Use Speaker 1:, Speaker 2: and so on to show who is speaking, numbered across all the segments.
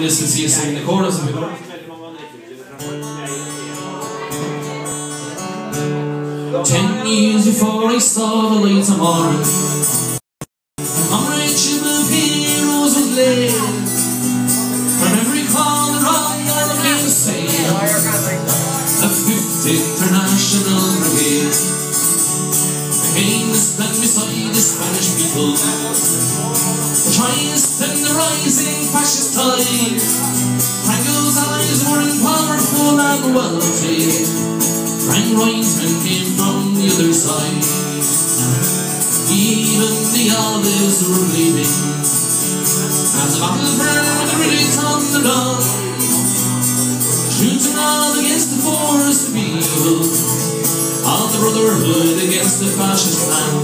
Speaker 1: this and see you sing the chorus of it. 10 years before I saw the light of morning, on Rachel of heroes was laid. From every corner I came to say the 5th International Brigade. I came to stand beside the Spanish people, trying to stem the rising fascist tide. Franco's allies were in powerful and wealthy. Frank Rinesman came from the other side. Even the olives were bleeding as the battles burned with the British on the run, shooting on against the force of evil, of the brotherhood against the fascist plan.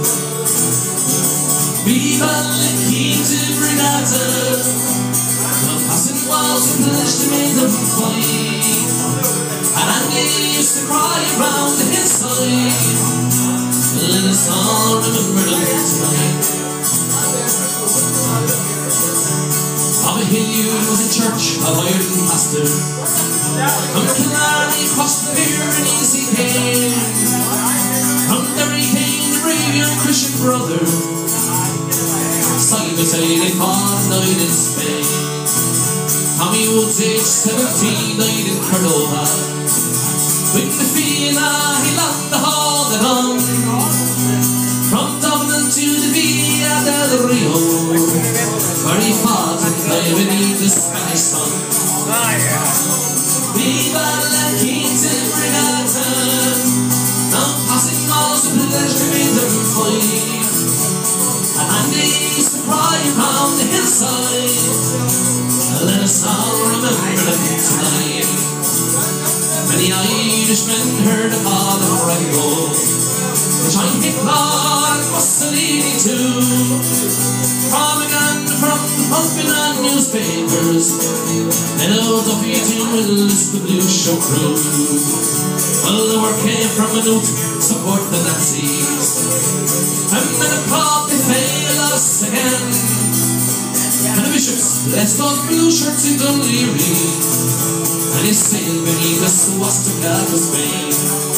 Speaker 1: Viva la Quinta Brigata, the passing walls of pillage to make them fight. And Andy used to cry around the hillside, let us all remember them tonight. Bobby Hilliard was in church, a hired pastor. From Killarney across the Pyrenees he came. From there he came, the brave young Christian brother. Side by side they fought and died in Spain. Tommy Woods, age 17, died in Cordova. With the Fina, he left the hall at home. From Dublin to the Villa del Rio, where he fought and died beneath the Spanish sun. Viva la Quinta Brigata, now passing walls of pleasure made them fight. And they used to cry around the hillside, let us all remember them tonight. Many Irishmen heard of Father Franco, trying Hitler and Mussolini too. Propaganda from the pumping and newspapers, and old Duffy to enlist the Blue Show crew. Well, the word came from a note, support the Nazis, and when the crowd they fail us again. And the bishops blessed those blue shirts in Dunleary, and he sailed beneath the swastika of Spain.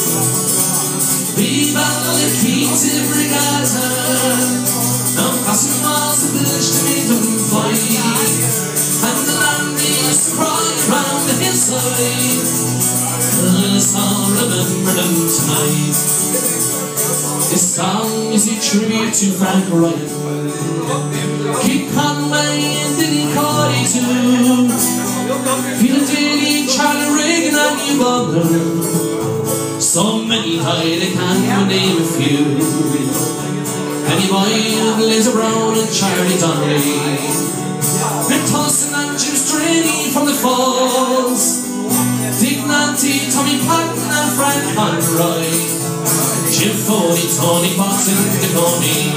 Speaker 1: Viva la Quinta Brigata, now passing miles of village to meet them fight. And the land is to cry around the hillside, let us all remember them tonight. This song is a tribute to Frank Ryan, Keith Conway and Denny Cody too. Phil Daly, Charlie Reagan and Hugh Butler. So many died, I can't name a few. Penny Boyle, Liza Brown and Charlie Donnelly, Rick Thompson and Jim Straney from the Falls, Dick Nanty, Tommy Patton and Frank Conroy, Jim Foley, Tony Fox and the Coney.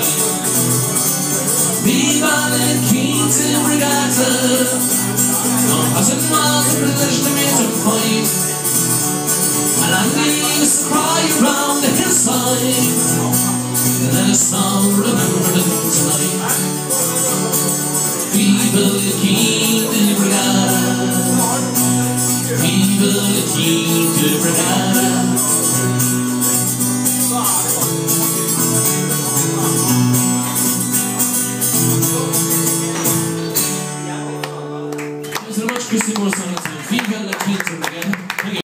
Speaker 1: Viva la Quinta Brigata, now passing miles of privilege to meet them fight. And I used to cry around the hillside, let us all remember them tonight. Viva la Quinta Brigata, Viva la Quinta Brigata. Thanks so much, Christy Morrison. Viva la Quinta Brigata.